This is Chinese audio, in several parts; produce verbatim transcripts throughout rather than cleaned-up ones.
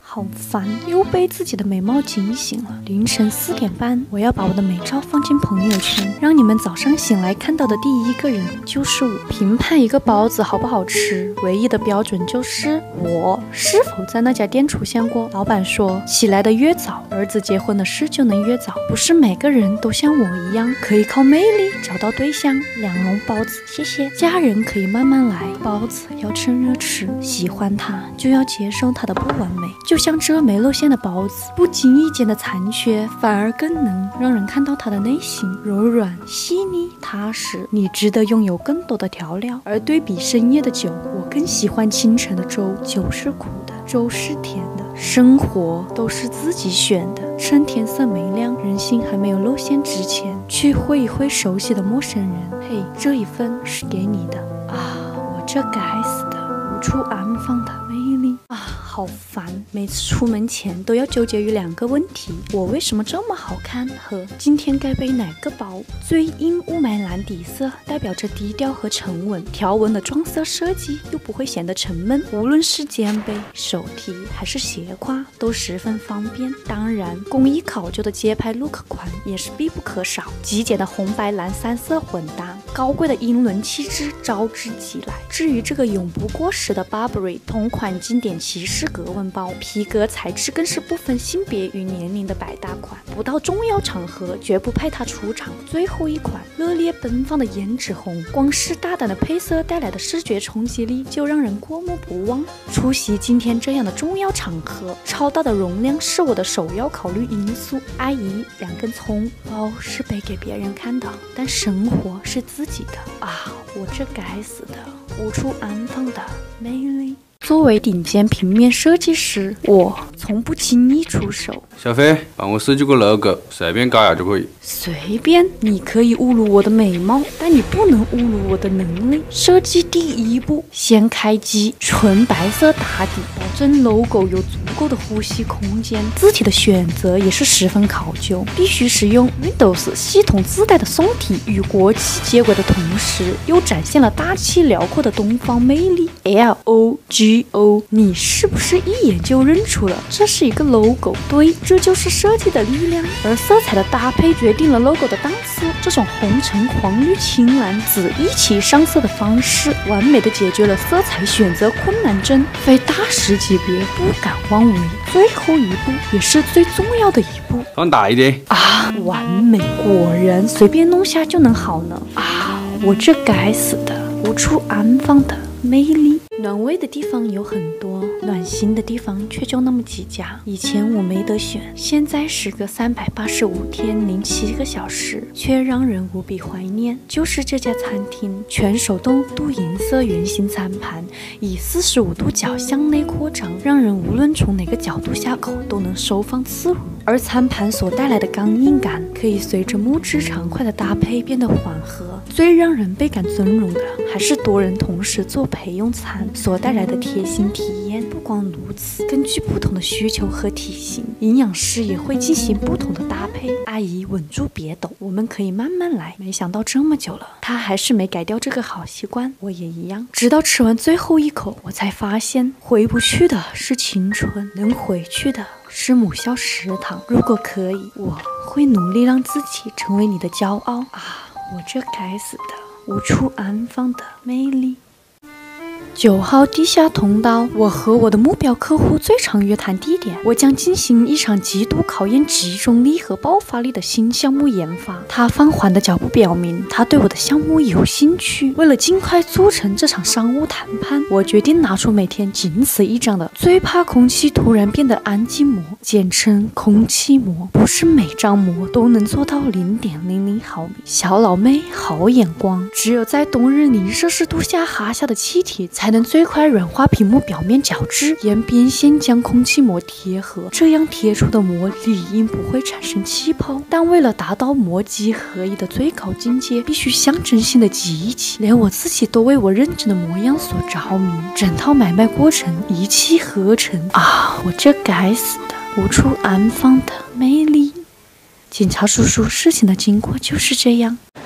好烦，又被自己的美貌惊醒了。凌晨四点半，我要把我的美照放进朋友圈，让你们早上醒来看到的第一个人就是我。评判一个包子好不好吃，唯一的标准就是我是否在那家店出现过。老板说，起来的越早，儿子结婚的事就能越早。不是每个人都像我一样，可以靠魅力找到对象。两笼包子，谢谢。家人可以慢慢来，包子要趁热吃。喜欢他就要接受他的不完美，就像这没露馅的包子，不经意间的残缺，反而更能让人看到他的内心柔软、细腻、踏实。你值得拥有更多的调料，而对比深夜的酒，我更喜欢清晨的粥。酒是苦的，粥是甜的，生活都是自己选的。趁天色没亮，人心还没有露馅之前，去会一会熟悉的陌生人。嘿，这一份是给你的啊！我这该死的无处安放的魅力啊！好烦，每次出门前都要纠结于两个问题：我为什么这么好看和今天该背哪个包。最阴雾霾蓝底色代表着低调和沉稳，条纹的撞色设计又不会显得沉闷。无论是肩背、手提还是斜挎都十分方便。当然，工艺考究的街拍 look 款也是必不可少。极简的红白蓝三色混搭，高贵的英伦气质招之即来。至于这个永不过时的 Burberry 同款经典骑士格纹包，皮革材质更是不分性别与年龄的百搭款，不到重要场合绝不派它出场。最后一款热烈奔放的胭脂红，光是大胆的配色带来的视觉冲击力就让人过目不忘。出席今天这样的重要场合，超大的容量是我的首要考虑因素。阿姨，两根葱。包是背给别人看的，但生活是自己的啊！我这该死的无处安放的魅力。作为顶尖平面设计师，我从不轻易出手。 小飞，帮我设计个 logo， 随便搞下就可以。 随便，你可以侮辱我的美貌，但你不能侮辱我的能力。设计第一步，先开机，纯白色打底，保证 logo 有足够的呼吸空间。字体的选择也是十分考究，必须使用 Windows 系统自带的宋体，与国际接轨的同时，又展现了大气辽阔的东方魅力。L O G O， 你是不是一眼就认出了这是一个 logo？ 对，这就是设计的力量。而色彩的搭配决定了 logo 的档次。这种红橙黄绿青蓝紫一起上色的方式，完美的解决了色彩选择困难症。非大师级别不敢妄为。最后一步也是最重要的一步， 放大一点啊！完美，果然随便弄下就能好呢啊！我这该死的无处安放的魅力。暖胃的地方有很多，暖心的地方却就那么几家。以前我没得选，现在时隔三百八十五天零七个小时，却让人无比怀念。就是这家餐厅，全手动镀银色圆形餐盘，以四十五度角向内扩张，让人无论从哪个角度下口都能收放自如。而餐盘所带来的刚硬感，可以随着木质长块的搭配变得缓和。最让人倍感尊荣的，还是多人同时做陪用餐所带来的贴心体验。不光如此，根据不同的需求和体型，营养师也会进行不同的搭配。阿姨稳住别抖，我们可以慢慢来。没想到这么久了，她还是没改掉这个好习惯，我也一样。直到吃完最后一口，我才发现回不去的是青春，能回去的是母校食堂。如果可以，我会努力让自己成为你的骄傲啊！我这该死的无处安放的魅力。九号地下通道，我和我的目标客户最常约谈地点。我将进行一场极度考验集中力和爆发力的新项目研发。他放缓的脚步表明，他对我的项目有兴趣。为了尽快促成这场商务谈判，我决定拿出每天仅此一张的最怕空气突然变得安静膜，简称空气膜。不是每张膜都能做到零点零零毫米。小老妹好眼光，只有在冬日零摄氏度下哈下的气体才能最快软化屏幕表面角质，沿边线将空气膜贴合，这样贴出的膜理应不会产生气泡。但为了达到膜基合一的最高境界，必须象征性的集一起，连我自己都为我认真的模样所着迷。整套买卖过程一气呵成啊！我这该死的无处安放的魅力。警察叔叔，事情的经过就是这样。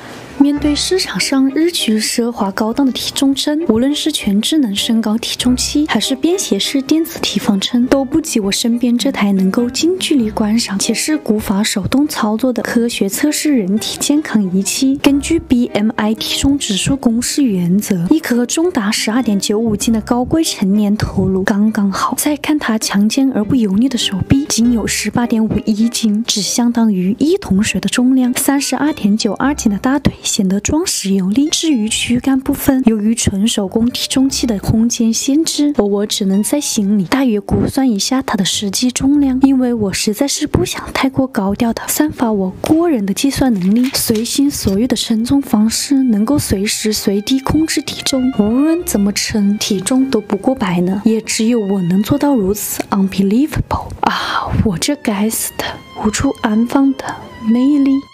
面对市场上日趋奢华高档的体重秤，无论是全智能身高体重器，还是便携式电子体方秤，都不及我身边这台能够近距离观赏且是古法手动操作的科学测试人体健康仪器。根据 B M I 体重指数公式原则，一颗重达 十二点九五斤的高贵成年头颅刚刚好。再看它强健而不油腻的手臂，仅有 十八点五一斤，只相当于一桶水的重量。 三十二点九二斤的大腿显得壮实有力。至于躯干部分，由于纯手工体重器的空间限制，我只能在心里大约估算一下它的实际重量，因为我实在是不想太过高调的散发我过人的计算能力。随心所欲的称重方式能够随时随地控制体重，无论怎么称体重都不过百呢，也只有我能做到如此 unbelievable 啊！我这该死的无处安放的魅力。